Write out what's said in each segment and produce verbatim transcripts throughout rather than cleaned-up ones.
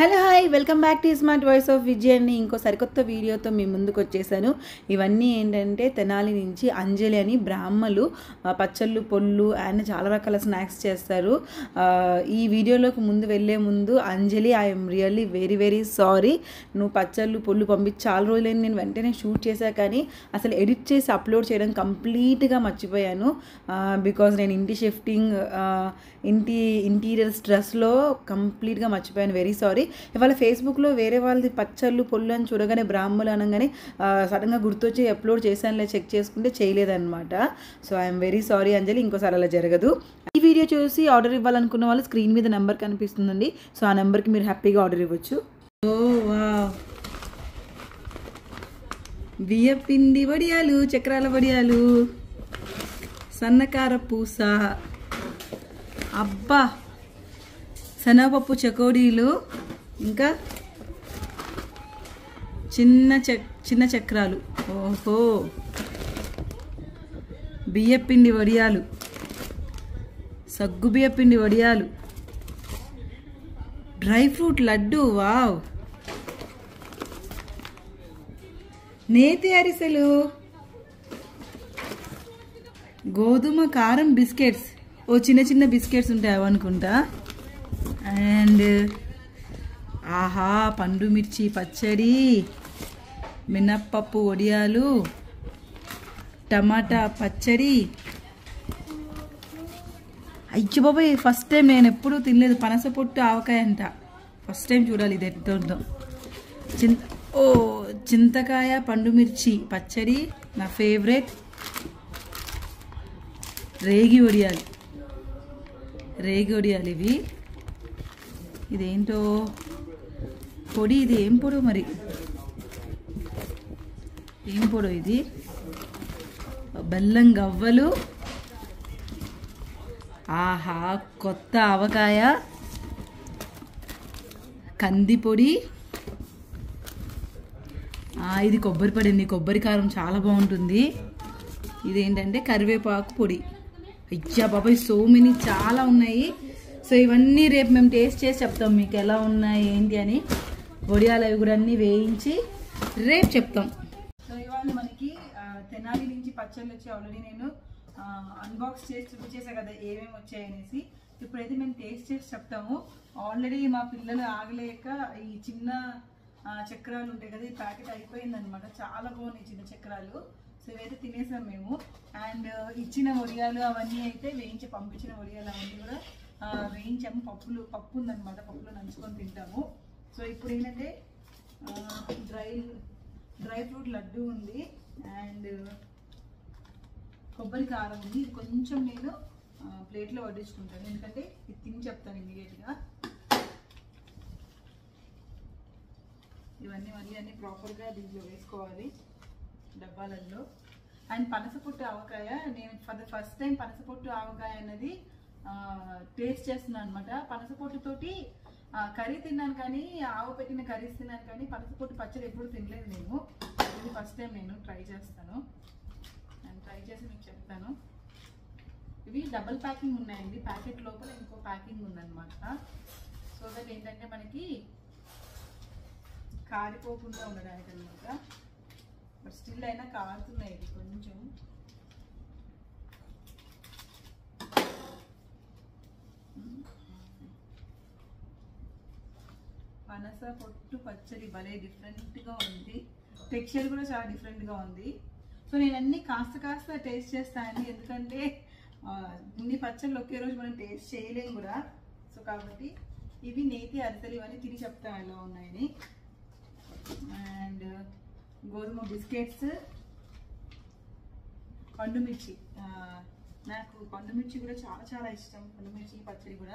Hello hi welcome back to smart voice of Vijay అని ఇంకో సరికొత్త వీడియోతో మీ ముందుకు వచ్చేసాను. ఇవన్నీ ఏంటంటే తెనాలి నుంచి అంజలి అని బ్రాహ్మలు పచ్చళ్ళు పొళ్ళు అండ్ చాలా రకాల స్నాక్స్ చేస్తారు. ఈ వీడియోలోకి ముందు వెళ్ళే ముందు Anjali I'm really very very sorry. నువ్వు పచ్చళ్ళు పొళ్ళు పంపించి చాలా రోజులైంది, నేను వెంటనే షూట్ చేశా కానీ అసలు ఎడిట్ చేసి అప్లోడ్ చేయడం కంప్లీట్గా మర్చిపోయాను. బికాజ్ నేను ఇంటి షిఫ్టింగ్ ఇంటి ఇంటీరియర్ స్ట్రెస్లో కంప్లీట్గా మర్చిపోయాను. Very sorry. ఇవాళ ఫేస్బుక్లో వేరే వాళ్ళది పచ్చళ్ళు పొళ్ళు అని చూడగానే బ్రాహ్మలు అనగానే సడన్గా గుర్తొచ్చి అప్లోడ్ చేశానులే, చెక్ చేసుకుంటే చేయలేదన్నమాట. So I'm very sorry Anjali, ఇంకోసారి అలా జరగదు. ఈ వీడియో చూసి ఆర్డర్ ఇవ్వాలనుకున్న వాళ్ళు స్క్రీన్ మీద నెంబర్ కనిపిస్తుందండి. సో ఆ నెంబర్కి మీరు హ్యాపీగా ఆర్డర్ ఇవ్వచ్చు. ఓ వావ్, బియ్యపిండి వడియాలు, చక్రాల వడియాలు, సన్నకార పూస, అబ్బా శనగపప్పు చకోడీలు, ఇంకా చిన్న చక్ చిన్న చక్రాలు, ఓహో బియ్యపిండి వడియాలు, సగ్గు బియ్యపిండి వడియాలు, డ్రై ఫ్రూట్ లడ్డు, వావ్, నేతి అరిసెలు, గోధుమ కారం బిస్కెట్స్, ఓ చిన్న చిన్న బిస్కెట్స్ ఉంటాయి అవనుకుంటా. అండ్ ఆహా పండు మిర్చి పచ్చడి, మినప్పప్పు వడియాలు, టమాటా పచ్చడి. అయ్యో బాబాయ్, ఫస్ట్ టైం, నేను ఎప్పుడూ తినలేదు పనస పొట్టు ఆవకాయ అంట, ఫస్ట్ టైం చూడాలి ఇది ఎంత ఉందో. చింత ఓ చింతకాయ పండు మిర్చి పచ్చడి నా ఫేవరెట్. రేగి వడియాలు, రేగి వడియాలు ఇవి. ఇదేంటో పొడి, ఇది ఏం పొడో మరి, ఏం పొడో ఇది. బెల్లం గవ్వలు, ఆహా కొత్త ఆవకాయ, కంది పొడి, ఇది కొబ్బరి పొడి అండి, కొబ్బరి కారం చాలా బాగుంటుంది. ఇదేంటంటే కరివేపాకు పొడి. అయ్యా బాబాయ్, సో మెనీ చాలా ఉన్నాయి. సో ఇవన్నీ రేపు మేము టేస్ట్ చేసి చెప్తాం మీకు ఎలా ఉన్నాయి ఏంటి అని. వడియాలు అవి కూడా అన్నీ వేయించి రేపు చెప్తాం. సో ఇవాళ మనకి తెనాలి నుంచి పచ్చళ్ళు వచ్చి ఆల్రెడీ నేను అన్బాక్స్ చేసి చూపించేసా కదా ఏమేమి వచ్చాయనేసి. ఇప్పుడైతే మేము టేస్ట్ చేసి చెప్తాము. ఆల్రెడీ మా పిల్లలు ఆగలేక ఈ చిన్న చక్రాలు ఉంటాయి కదా, ఈ ప్యాకెట్ అయిపోయిందనమాట. చాలా బాగున్నాయి చిన్న చక్రాలు. సో ఇవైతే తినేసాం మేము. అండ్ ఇచ్చిన వడియాలు అవన్నీ అయితే వేయించి పంపించిన వడియాలు అవన్నీ కూడా వేయించాము. పప్పులు పప్పు ఉందన్నమాట, పప్పులో నంచుకొని తింటాము. సో ఇప్పుడు ఏంటంటే డ్రై డ్రై ఫ్రూట్ లడ్డు ఉంది అండ్ కొబ్బరి కారం ఉంది. ఇది కొంచెం నేను ప్లేట్లో వడ్డించుకుంటాను, ఎందుకంటే ఇది తిని చెప్తాను ఇమీడియట్గా. ఇవన్నీ మళ్ళీ అన్నీ ప్రాపర్గా దీంట్లో వేసుకోవాలి డబ్బాలలో. అండ్ పనసపొట్టు ఆవకాయ, నేను ఫర్ ద ఫస్ట్ టైం పనసపొట్టు ఆవకాయ అన్నది టేస్ట్ చేస్తున్నాను అనమాట. పనసపొట్టుతోటి కర్రీ తిన్నాను కానీ, ఆవ పెట్టిన కర్రీస్ తిన్నాను కానీ పనసపొట్టు పచ్చడి ఎప్పుడు తినలేదు నేను. ఇది ఫస్ట్ టైం నేను ట్రై చేస్తాను. నేను ట్రై చేసి మీకు చెప్తాను. ఇవి డబుల్ ప్యాకింగ్ ఉన్నాయండి, ప్యాకెట్ లోపల ఇంకో ప్యాకింగ్ ఉందన్నమాట. సో దట్ ఏంటంటే మనకి కారిపోకుండా ఉండడానికి అనమాట. బట్ స్టిల్ అయినా కారుతున్నాయి ఇది కొంచెం. పనస పొట్టు పచ్చడి భలే డిఫరెంట్గా ఉంది, టెక్స్చర్ కూడా చాలా డిఫరెంట్గా ఉంది. సో నేను అన్నీ కాస్త కాస్త టేస్ట్ చేస్తానండి, ఎందుకంటే ఇన్ని పచ్చళ్ళు ఒకే రోజు మనం టేస్ట్ చేయలేము కూడా. సో కాబట్టి ఇవి నేతి అరిసెలు, ఇవన్నీ తిని చెప్తాను ఎలా ఉన్నాయని. అండ్ గోధుమ బిస్కెట్స్, పండుమిర్చి, నాకు పండుమిర్చి కూడా చాలా చాలా ఇష్టం, పండుమిర్చి పచ్చడి కూడా.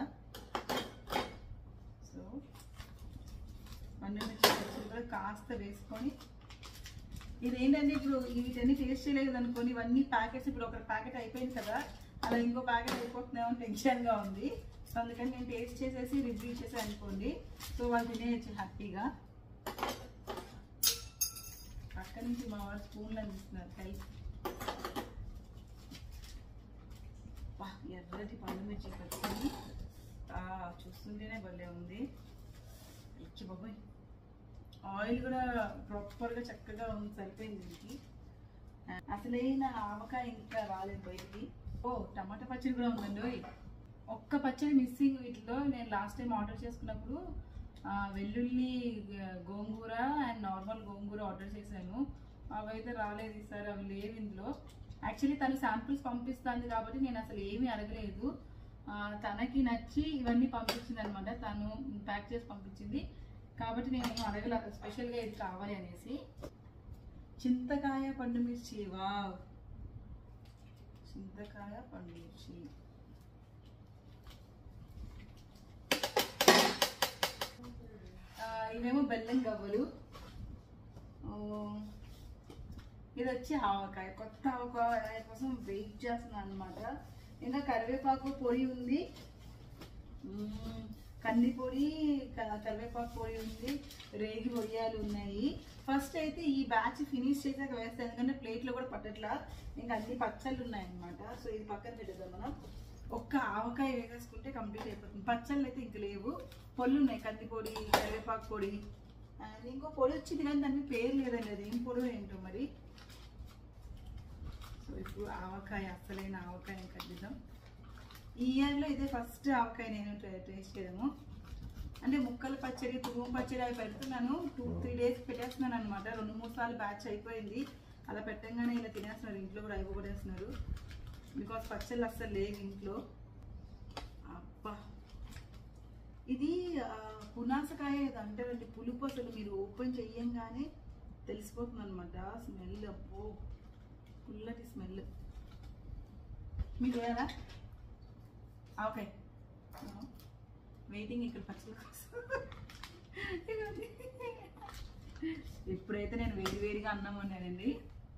సో పండుమిర్చి పచ్చడి కూడా కాస్త వేసుకొని, ఇదేంటంటే ఇప్పుడు వీటన్నీ టేస్ట్ చేయలేదు అనుకోని ఇవన్నీ ప్యాకెట్స్, ఇప్పుడు ఒక ప్యాకెట్ అయిపోయింది కదా, అలా ఇంకో ప్యాకెట్ అయిపోతున్నామో టెన్షన్గా ఉంది. సో అందుకని నేను టేస్ట్ చేసేసి రివ్యూ చేసి అనుకోండి. సో వాళ్ళు తినేయచ్చు హ్యాపీగా. అక్కడి నుంచి మా వాళ్ళు స్పూన్లు అందిస్తున్నారు కలిసి. ఎర్రటి పండుమిర్చి పచ్చడి చూస్తుంటేనే భలే ఉంది. ఆయిల్ కూడా ప్రాపర్గా చక్కగా ఉంది, సరిపోయింది దీనికి. అసలైన ఆవకాయ ఇంకా రాలేదు బయటికి. ఓ టమాటా పచ్చడి కూడా ఉందండి. ఒక్క పచ్చడి మిస్సింగ్ వీటిలో. నేను లాస్ట్ టైం ఆర్డర్ చేసుకున్నప్పుడు వెల్లుల్లి గోంగూర అండ్ నార్మల్ గోంగూర ఆర్డర్ చేశాను. అవి అయితే రాలేదు ఈసారి, అవి లేవు ఇందులో. యాక్చువల్లీ తను శాంపిల్స్ పంపిస్తుంది కాబట్టి నేను అసలు ఏమీ అడగలేదు. తనకి నచ్చి ఇవన్నీ పంపించింది అనమాట, తను ప్యాక్ చేసి పంపించింది కాబట్టి నేను ఏం అడగలేదు స్పెషల్గా ఇది కావాలి అనేసి. చింతకాయ పండు మిర్చి, వా చింతకాయ పండు మిర్చి. ఇవేమో బెల్లం గవ్వలు. ఇది వచ్చి ఆవకాయ, కొత్త ఆవకాయ కోసం వెయిట్ చేస్తున్నాను అనమాట. ఇంకా కరివేపాకు పొడి ఉంది, కంది పొడి, కరివేపాకు పొడి ఉంది, రేగి పొడియాలు ఉన్నాయి. ఫస్ట్ అయితే ఈ బ్యాచ్ ఫినిష్ చేసాక వేస్తాను, ఎందుకంటే ప్లేట్లో కూడా పట్టట్లా. ఇంకా అన్ని పచ్చళ్ళు ఉన్నాయన్నమాట. సో ఇది పక్కన పెట్టేద్దాం మనం. ఒక్క ఆవకాయ వేసేసుకుంటే కంప్లీట్ అయిపోతుంది. పచ్చళ్ళు అయితే ఇంక లేవు, పొళ్ళు ఉన్నాయి, కంది పొడి, కరివేపాకు పొడి. అండ్ ఇంకో పొడి వచ్చింది కానీ దానికి పేరు లేదండి, అది ఏం పొడి ఏంటో మరి. సో ఇప్పుడు ఆవకాయ, అసలైన ఆవకాయ కట్టిద్దాం. ఈ ఇయర్లో ఇదే ఫస్ట్ ఆవకాయ నేను టేస్ట్ చేయడము. అంటే ముక్కల పచ్చడి, తురుము పచ్చడి అవి పెడుతున్నాను, టూ త్రీ డేస్ పెట్టేస్తున్నాను అనమాట. రెండు మూడు సార్లు బ్యాచ్ అయిపోయింది. అలా పెట్టంగానే ఇలా తినేస్తున్నారు, ఇంట్లో కూడా అయిపోగొట్టేస్తున్నారు. బికాస్ పచ్చళ్ళు అస్సలు లేవు ఇంట్లో. అబ్బా, ఇది పునాసకాయ అంటారండి, పులుపు. అసలు మీరు ఓపెన్ చెయ్యంగానే తెలిసిపోతుంది అనమాట స్మెల్. అబ్బో పుల్లటి స్మెల్. మీకు లేదా ఓకే వెయిటింగ్ ఇక్కడ పచ్చళ్ళ కోసం. ఇప్పుడైతే నేను వేడి వేడిగా అన్నం వండానండి.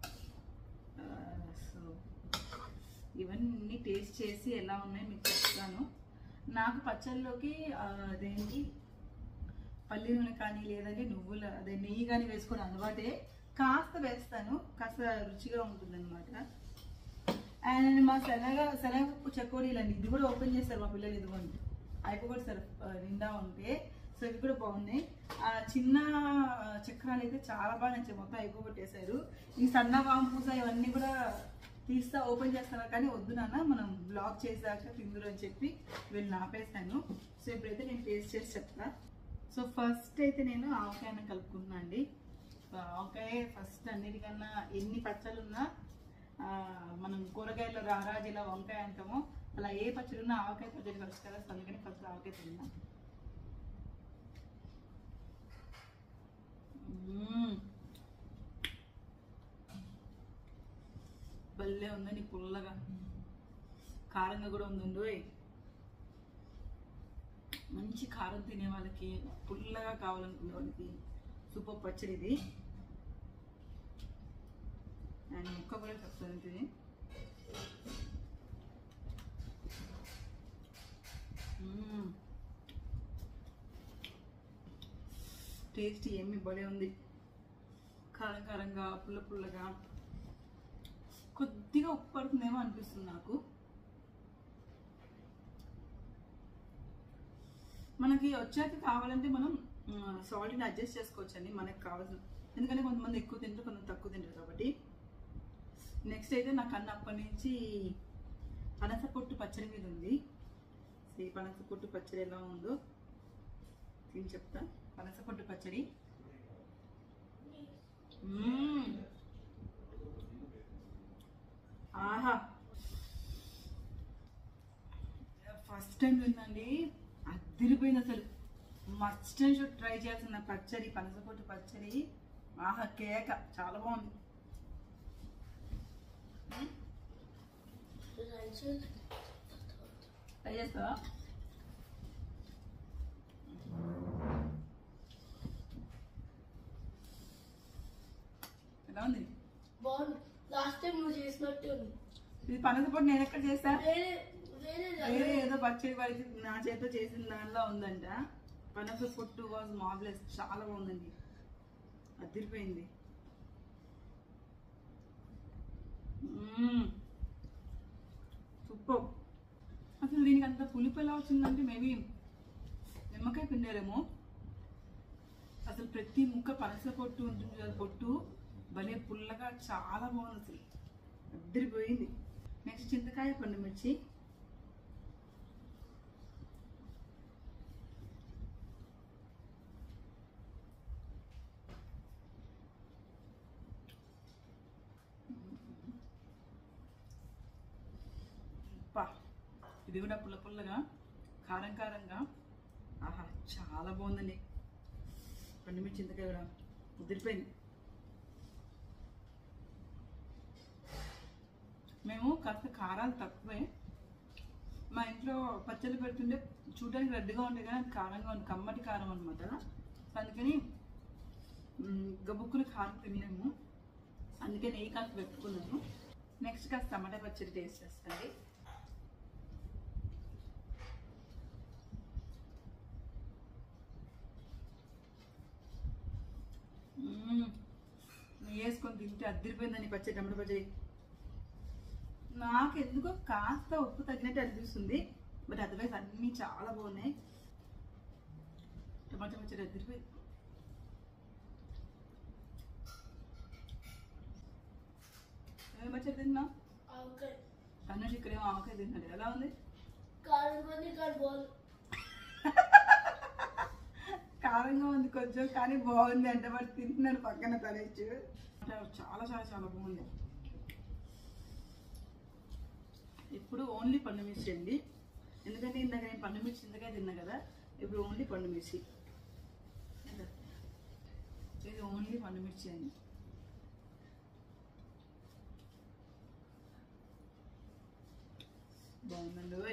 సో ఇవన్నీ టేస్ట్ చేసి ఎలా ఉన్నాయో మీకు చెప్తాను. నాకు పచ్చళ్ళలోకి అదేంటి పల్లి నూనె కానీ లేదంటే నువ్వుల అదే నెయ్యి కానీ వేసుకోవడం అలవాటే. కాస్త వేస్తాను, కాస్త రుచిగా ఉంటుంది అనమాట. అండ్ మా శనగ శనగపప్పు చకోడీలండి, ఇది కూడా ఓపెన్ చేస్తారు మా పిల్లలు. ఇదిగోండి అయిపోయి సార్ నిండా ఉంటే. సో ఇవి కూడా బాగున్నాయి. ఆ చిన్న చక్రాలు అయితే చాలా బాగా నచ్చాయి, మొత్తం అయిపోగొట్టేశారు. ఈ సన్న వాంపూస ఇవన్నీ కూడా తీస్తా ఓపెన్ చేస్తాను కానీ వద్దు నాన్న, మనం బ్లాక్ చేసాక తిందురు అని చెప్పి వీళ్ళు ఆపేసాను. సో ఇప్పుడైతే నేను టేస్ట్ చేసి చెప్తా. సో ఫస్ట్ అయితే నేను ఆవకాయను కలుపుకుంటున్నాను అండి. ఆవకాయ ఫస్ట్ అన్నిటికన్నా ఎన్ని పచ్చళ్ళు ఉన్నా మనం కూరగాయలు రారాజీలా వంకాయ అంటామో అలా ఏ పచ్చడి ఉన్నా ఆవకాయ పచ్చడి కలుసు కదా. అందుకని ఫస్ట్ ఆవకాయ తిన్నా. భలే ఉందండి, పుల్లగా కారంగా కూడా ఉందండి. మంచి కారం తినే వాళ్ళకి, పుల్లగా కావాలనుకునే వాళ్ళకి సూపర్ పచ్చడి ఇది. అండ్ ముక్క కూడా చెప్తాను ఇది. టేస్ట్ ఏమి భలే ఉంది, కారం కారంగా, పుల్ల పుల్లగా. కొద్దిగా ఉప్పు పడుతుందేమో అనిపిస్తుంది నాకు. మనకి వచ్చాక కావాలంటే మనం సాల్ట్ని అడ్జస్ట్ చేసుకోవచ్చు అండి, మనకు కావాల్సిన. ఎందుకంటే కొంతమంది ఎక్కువ తింటారు, కొంతమంది తక్కువ తింటారు కాబట్టి. నెక్స్ట్ అయితే నాకు అన్న అప్పటి నుంచి పనస పొట్టు పచ్చడి మీద ఉంది. ఈ పనస పొట్టు పచ్చడి ఎలా ఉందో తిని చెప్తా. పనస పొట్టు పచ్చడి ఆహా, ఫస్ట్ టైం విందండి, అదిరిపోయింది అసలు. మస్ట్ అండ్ షుడ్ ట్రై చేయాల్సిన పచ్చడి, పనస పొట్టు పచ్చడి. ఆహా కేక, చాలా బాగుంది. ట్రై చేస్తావా? ఎలా ఉంది? బాగుంది. లాస్ట్ టైం నువ్వు చేసినట్టు ఉంది. ఇది పనస పొట్టు నేను ఎక్కడ చేస్తా, వేరే వేరే ఏదో పచ్చడి వారికి నా చేతితో చేసిన దానిలో ఉందంట. పనస పొట్టు వాజ్ మార్వెలస్, చాలా బాగుందండి, అదిరిపోయింది. సూపర్. అసలు దీనికి అంత పులుపు ఎలా వచ్చిందంటే మేబీ నిమ్మకాయ పిండారేమో. అసలు ప్రతి ముక్క పనస పొట్టు ఉంటుంది కదా, పొట్టు భలే పుల్లగా చాలా బాగుంది, అసలు అద్దరిపోయింది. నెక్స్ట్ చింతకాయ పండు మిర్చి. ఇది కూడా పుల్ల పుల్లగా కారం కారంగా, ఆహా చాలా బాగుందండి. పండుమిర్చి చింతకాయ కూడా ఉదిరిపోయింది. మేము కాస్త కారాలు తక్కువే, మా ఇంట్లో పచ్చళ్ళు పెడుతుంటే చూడడానికి రెడ్గా ఉంటాయి కానీ అది కారంగా ఉంది, కమ్మటి కారం అనమాట. అందుకని గబుక్కులు కారం తినలేము, అందుకే నెయ్యి కాస్త పెట్టుకున్నాను. నెక్స్ట్ కాస్త టమాటా పచ్చడి టేస్ట్ చేస్తుంది. నెయ్యి వేసుకొని తింటే అద్దరిపోయిందని పచ్చడి, టమాటా పచ్చడి. నాకు ఎందుకో కాస్త ఉప్పు తగ్గినట్టు అనిపిస్తుంది, బట్ అదర్వైజ్ అన్నీ చాలా బాగున్నాయి. టమాటా పచ్చడి అద్దరిపోయింది. ఏం పచ్చడి తిన్నా? తనుష్ ఇక్కడేమో ఆవకాయ తిన్నాడు, ఎలా ఉంది? కారంగా ఉంది కొంచెం, కానీ బాగుంది అంటే వాడు తింటున్నాడు పక్కన తనేచ్చు. చాలా చాలా చాలా బాగుంది. ఇప్పుడు ఓన్లీ పండు మిర్చి అండి, ఎందుకంటే ఇందాక నేను పండు మిర్చి ఇంతకాయ తిన్నా కదా, ఇప్పుడు ఓన్లీ పండు మిర్చి. ఇది ఓన్లీ పండు మిర్చి అండి. బాగుందండి.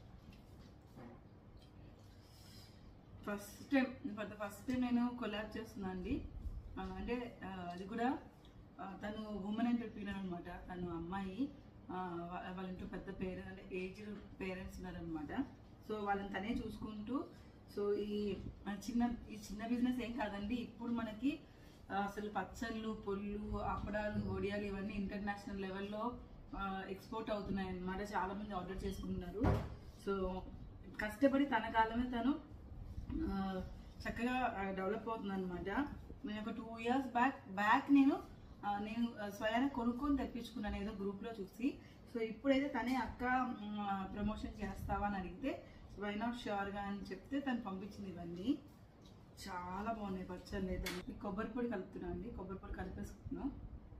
First time for the first time నేను కొలాబ్ చేస్తున్నా అండి. అంటే అది కూడా తను ఉమెన్ ఎంటర్‌ప్రెన్యూర్ అనమాట. తను అమ్మాయి, వాళ్ళ ఇంట్లో పెద్ద పేరెంట్ అంటే ఏజ్డ్ పేరెంట్స్ ఉన్నారనమాట. సో వాళ్ళని తనే చూసుకుంటూ, సో ఈ చిన్న ఈ చిన్న బిజినెస్ ఏం కాదండి, ఇప్పుడు మనకి అసలు పచ్చళ్ళు, పొళ్ళు, అప్పడాలు, వడియాలు ఇవన్నీ ఇంటర్నేషనల్ లెవెల్లో ఎక్స్పోర్ట్ అవుతున్నాయి అన్నమాట. చాలామంది ఆర్డర్ చేసుకుంటున్నారు. సో కష్టపడి తన కాలమే తను చక్కగా డెవలప్ అవుతుంది అనమాట. నేను ఒక టూ ఇయర్స్ బ్యాక్ బ్యాక్ నేను నేను స్వయాన్ని కొనుక్కొని తెప్పించుకున్నాను ఏదో గ్రూప్లో చూసి. సో ఇప్పుడైతే తనే అక్క ప్రమోషన్ చేస్తావా అని అడిగితే వై నాట్ ష్యూర్గా అని చెప్తే తను పంపించింది. ఇవన్నీ చాలా బాగున్నాయి పచ్చళ్ళు. అయితే కొబ్బరి పొడి కలుపుతున్నాను అండి, కొబ్బరి పొడి కలిపేసుకున్నాను.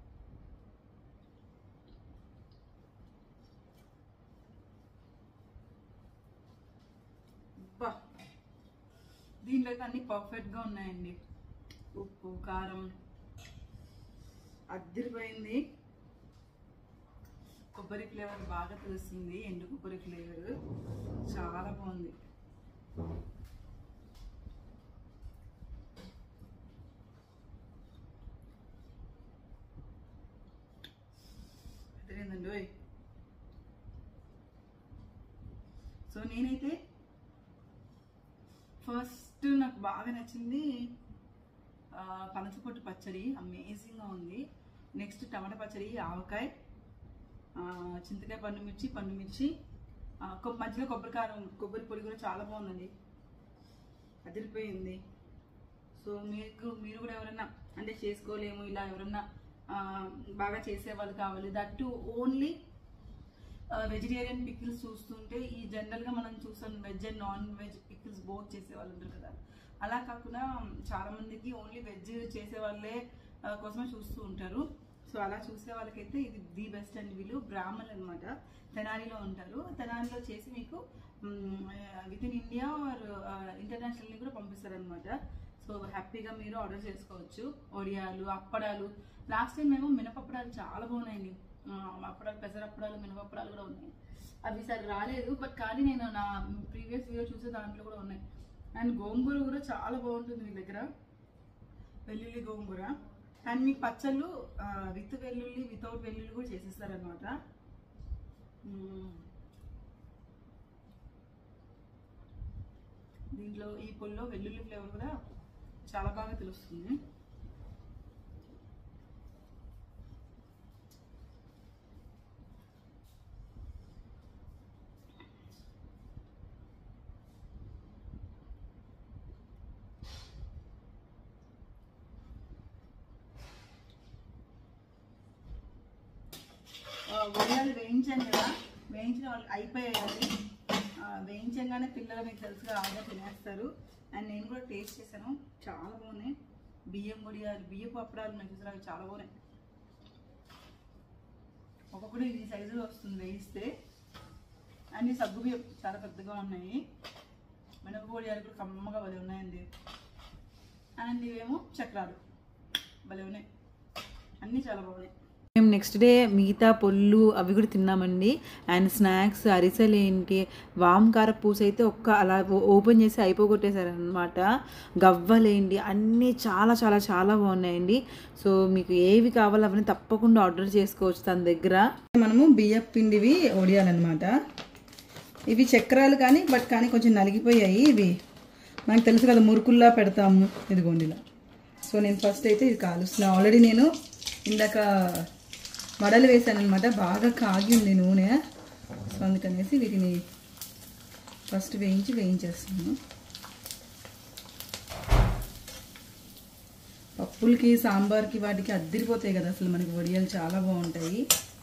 బా దీంట్లో అయితే అన్ని పర్ఫెక్ట్గా ఉన్నాయండి. ఉప్పు, కారం అద్దరిపోయింది. కొబ్బరి ఫ్లేవర్ బాగా తెలుస్తుంది, ఎండు కొబ్బరి ఫ్లేవర్ చాలా బాగుంది. అదేందండి. సో నేనైతే ఫస్ట్ నాకు బాగా నచ్చింది పనసపొట్టు పచ్చడి, అమేజింగ్గా ఉంది. నెక్స్ట్ టమాటా పచ్చడి, ఆవకాయ, చింతకాయ, పండు మిర్చి పండు మిర్చి మధ్యలో కొబ్బరి కారం, కొబ్బరి పొడి కూడా చాలా బాగుందండి, అదిరిపోయింది. సో మీకు మీరు కూడా ఎవరన్నా అంటే చేసుకోలేము, ఇలా ఎవరన్నా బాగా చేసేవాళ్ళు కావాలి, that too only vegetarian pickles చూస్తుంటే ఈ జనరల్గా మనం చూస్తాం veg and non veg pickles both చేసేవాళ్ళు ఉంటారు కదా, అలా కాకుండా చాలామందికి ఓన్లీ వెజ్ చేసే వాళ్ళే కోసమే చూస్తూ ఉంటారు. సో అలా చూసే వాళ్ళకైతే ఇది ది బెస్ట్ అండి. వీళ్ళు బ్రాహ్మణులు అనమాట, తెనాలిలో ఉంటారు. తెనాలిలో చేసి మీకు విత్ ఇన్ ఇండియా ఆర్ ఇంటర్నేషనల్ని కూడా పంపిస్తారనమాట. సో హ్యాపీగా మీరు ఆర్డర్ చేసుకోవచ్చు. ఒడియాలు, అప్పడాలు, లాస్ట్ టైం మేము మినపప్పడాలు చాలా బాగున్నాయండి. అప్పడాలు, పెసరప్పడాలు, మినపప్పడాలు కూడా ఉన్నాయి. అవి సరే రాలేదు, బట్ కానీ నేను నా ప్రీవియస్ వీడియో చూసే దాంట్లో కూడా ఉన్నాయి. అండ్ గోంగూర కూడా చాలా బాగుంటుంది మీ దగ్గర, వెల్లుల్లి గోంగూర. అండ్ మీకు పచ్చళ్ళు విత్ వెల్లుల్లి, వితౌట్ వెల్లుల్లి కూడా చేసేస్తారనమాట. దీంట్లో ఈ పొల్లో వెల్లుల్లి ఫ్లేవర్ కూడా చాలా బాగా తెలుస్తుంది. వేయించాను కదా, వేయించిన వాళ్ళు అయిపోయాయి. వేయించగానే పిల్లలు మీకు తెలుసుగా ఆగా తినేస్తారు. అండ్ నేను కూడా టేస్ట్ చేశాను, చాలా బాగున్నాయి. బియ్యం వడియాలు, బియ్యపు అప్పడాలు నాకు చూసారు, అవి చాలా బాగున్నాయి. ఒక్కొక్కటి ఈ సైజులో వస్తుంది వేయిస్తే. అన్ని సగ్గు బియ్యం చాలా పెద్దగా ఉన్నాయి. మినప వడియాలు కూడా కమ్మగా భలే ఉన్నాయండి. అండ్ ఇవేమో చక్రాలు భలే ఉన్నాయి, అన్నీ చాలా బాగున్నాయి. మేము నెక్స్ట్ డే మిగతా పొల్లు అవి కూడా తిన్నామండి. అండ్ స్నాక్స్ అరిసెలు ఏంటి, వామకార పూస అయితే ఒక్క అలా ఓపెన్ చేసి అయిపోగొట్టేశారనమాట. గవ్వలేంటి అన్నీ చాలా చాలా చాలా బాగున్నాయండి. సో మీకు ఏవి కావాలో అవన్నీ తప్పకుండా ఆర్డర్ చేసుకోవచ్చు తన దగ్గర. మనము బియ్యం పిండివి వడియాలన్నమాట. ఇవి చక్రాలు కానీ బట్ కానీ కొంచెం నలిగిపోయాయి. ఇవి మనకు తెలుసు కదా, మురుకుల్లా పెడతాము, ఇదిగోండి ఇలా. సో నేను ఫస్ట్ అయితే ఇది కాలుస్తున్నా. ఆల్రెడీ నేను ఇందాక వడలు వేసాను అనమాట, బాగా కాగి ఉంది నూనె. సో అందుకనేసి వీటిని ఫస్ట్ వేయించి వేయించేస్తాను. పప్పులకి సాంబార్కి వాటికి అద్దిరిపోతాయి కదా అసలు మనకి వడియాలు, చాలా బాగుంటాయి.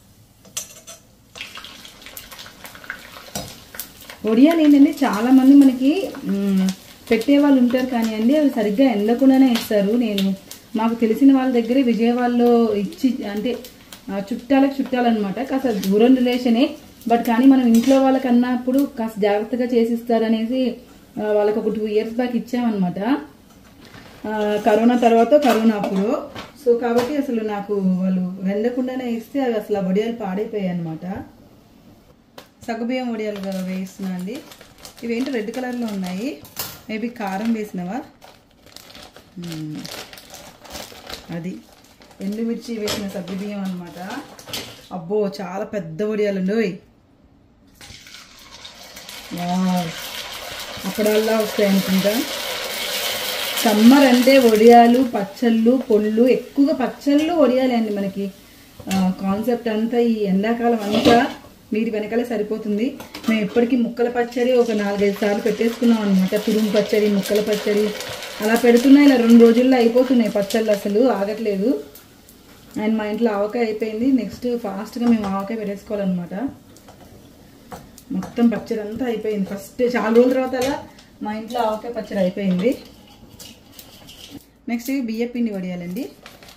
వడియాలు ఏంటంటే చాలామంది మనకి పెట్టే వాళ్ళు ఉంటారు కానీ అండి అవి సరిగ్గా ఎండకుండానే ఇస్తారు. నేను మాకు తెలిసిన వాళ్ళ దగ్గరే విజయవాడలో ఇచ్చి, అంటే చుట్టాలకు చుట్టాలన్నమాట, కాస్త దూరం రిలేషనే, బట్ కానీ మనం ఇంట్లో వాళ్ళకి అన్నప్పుడు కాస్త జాగ్రత్తగా చేసిస్తారనేసి వాళ్ళకి ఒక టూ ఇయర్స్ బ్యాక్ ఇచ్చామన్నమాట, కరోనా తర్వాత కరోనా అప్పుడు. సో కాబట్టి అసలు నాకు వాళ్ళు వెండకుండానే ఇస్తే అవి అసలు ఆ వడియాలు పాడైపోయాయి అనమాట. సగ్గుబియ్యం వడియాలు వేస్తున్నా అండి. ఇవేంటో రెడ్ కలర్లో ఉన్నాయి, మేబీ కారం వేసినవా, అది ఎండుమిర్చి వేసిన సగ్గుబియ్యం అనమాట. అబ్బో చాలా పెద్ద వడియాలండి. అప్పుడల్లా వస్తాయి అనుకుంటా. సమ్మర్ అంటే వడియాలు, పచ్చళ్ళు, పొళ్ళు, ఎక్కువగా పచ్చళ్ళు వడియాలే అండి మనకి కాన్సెప్ట్ అంతా. ఈ ఎండాకాలం అంతా వీటి వెనకాలే సరిపోతుంది. మేము ఇప్పటికీ ముక్కల పచ్చడి ఒక నాలుగైదు సార్లు పెట్టేసుకున్నాం అనమాట. తురుము పచ్చడి, ముక్కల పచ్చడి అలా పెడుతున్నాయి. ఇలా రెండు రోజుల్లో అయిపోతున్నాయి పచ్చళ్ళు, అసలు ఆగట్లేదు. అండ్ మా ఇంట్లో ఆవకాయ అయిపోయింది. నెక్స్ట్ ఫాస్ట్గా మేము ఆవకాయ పెట్టేసుకోవాలన్నమాట. మొత్తం పచ్చడి అంతా అయిపోయింది. ఫస్ట్ చాలా రోజుల తర్వాత అలా మా ఇంట్లో ఆవకాయ పచ్చడి అయిపోయింది. నెక్స్ట్ బియ్యపిండి వడియాలండి.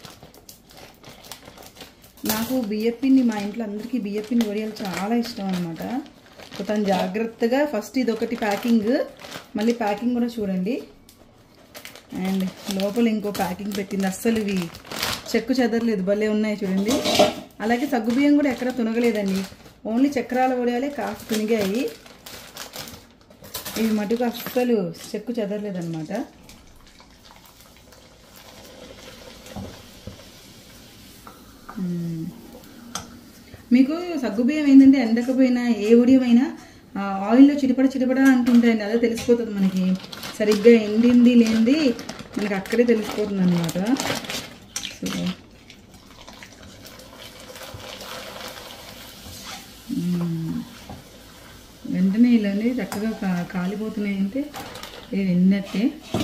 నాకు బియ్యపిండి, మా ఇంట్లో అందరికీ బియ్యపిండి వడియాలు చాలా ఇష్టం అనమాట. సో తను జాగ్రత్తగా ఫస్ట్ ఇది ఒకటి ప్యాకింగ్, మళ్ళీ ప్యాకింగ్ కూడా చూడండి. అండ్ లోపల ఇంకో ప్యాకింగ్ పెట్టింది, అస్సలు ఇవి చెక్కు చెదరలేదు, భలే ఉన్నాయి చూడండి. అలాగే సగ్గుబియ్యం కూడా ఎక్కడ తునగలేదండి, ఓన్లీ చక్రాల వడియాలే కాస్త తునిగాయి. ఇవి మటుకు అస్సలు చెక్కు చెదరలేదన్నమాట. మీకు సగ్గుబియ్యం ఏంటంటే ఎండకపోయినా ఏ ఉడియమైనా ఆయిల్లో చిటపడ చిటపడ అంటుంటాయండి, అదే తెలిసిపోతుంది మనకి. సరిగ్గా ఎండింది లేనిది మనకి అక్కడే తెలిసిపోతుంది అన్నమాట. సో వెంటనే ఇలాంటి చక్కగా కా కాలిపోతున్నాయి అంటే ఇది వెన్నట్టే.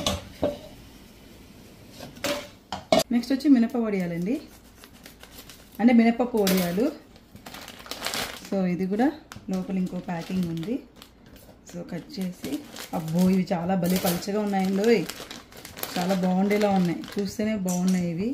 నెక్స్ట్ వచ్చి మినప వడియాలండి, అంటే మినపప్పు వడియాలు. సో ఇది కూడా లోపల ఇంకో ప్యాకింగ్ ఉంది. సో కట్ చేసి, అబ్బో ఇవి చాలా భలే పలుచగా ఉన్నాయండి, చాలా బాగుండేలా ఉన్నాయి, చూస్తేనే బాగున్నాయి ఇవి.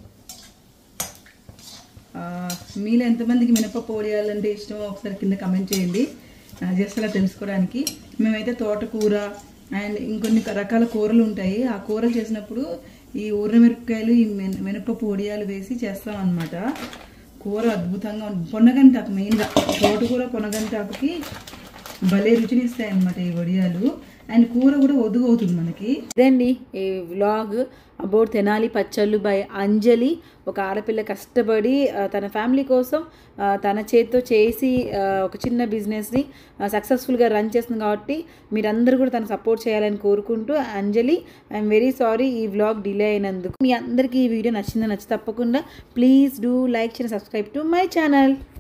మీలో ఎంతమందికి మినపప్పు వడియాలంటే ఇష్టమో ఒకసారి కింద కమెంట్ చేయండి, జస్ట్ అలా తెలుసుకోవడానికి. మేమైతే తోటకూర అండ్ ఇంకొన్ని రకాల కూరలు ఉంటాయి, ఆ కూరలు చేసినప్పుడు ఈ ఊర్ర మిరపకాయలు, ఈ మినపప్పు వడియాలు వేసి చేస్తాం అన్నమాట. కూర అద్భుతంగా ఉంటుంది. పొన్నగంటాకు మెయిన్గా, తోటకూర పొన్నగంటాకుకి భలే రుచినిస్తాయి అన్నమాట ఈ వడియాలు. అండ్ కూర కూడా ఒదుగు అవుతుంది మనకి. ఇదండి ఈ వ్లాగ్ అబౌట్ తెనాలి పచ్చళ్ళు బై అంజలి. ఒక ఆడపిల్ల కష్టపడి తన ఫ్యామిలీ కోసం తన చేతితో చేసి ఒక చిన్న బిజినెస్ని సక్సెస్ఫుల్గా రన్ చేస్తుంది కాబట్టి మీరందరూ కూడా తను సపోర్ట్ చేయాలని కోరుకుంటూ, అంజలి ఐఎమ్ వెరీ సారీ ఈ వ్లాగ్ డిలే అయినందుకు. మీ అందరికీ ఈ వీడియో నచ్చిందని నచ్చి తప్పకుండా ప్లీజ్ డూ లైక్ చేయండి, సబ్స్క్రైబ్ టు మై ఛానల్.